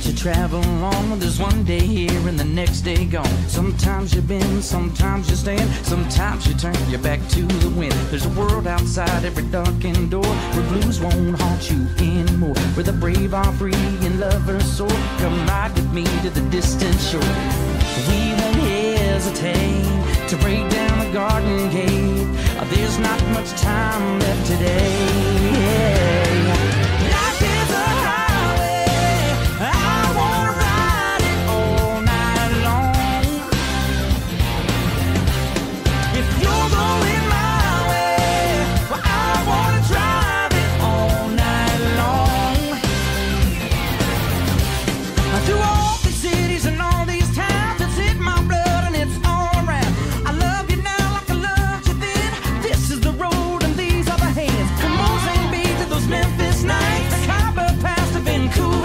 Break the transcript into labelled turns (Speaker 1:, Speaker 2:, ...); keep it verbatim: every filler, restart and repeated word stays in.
Speaker 1: that you travel on. There's one day here and the next day gone. Sometimes you bend, sometimes you stand, sometimes you turn your back to the wind. There's a world outside every darkened door where blues won't haunt you anymore, where the brave are free and lovers soar. Come ride with me to the distant shore. We won't hesitate to break down the garden gate. There's not much time left today. Life is a highway, I wanna ride it all night long. If you're going my way, well, I wanna drive it all night long. Through all these cities and all these towns, it's in my blood and it's all around. I love you now like I loved you then. This is the road and these are the hands. From Mozambique to those Memphis nights, the Khyber Pass to Vancouver.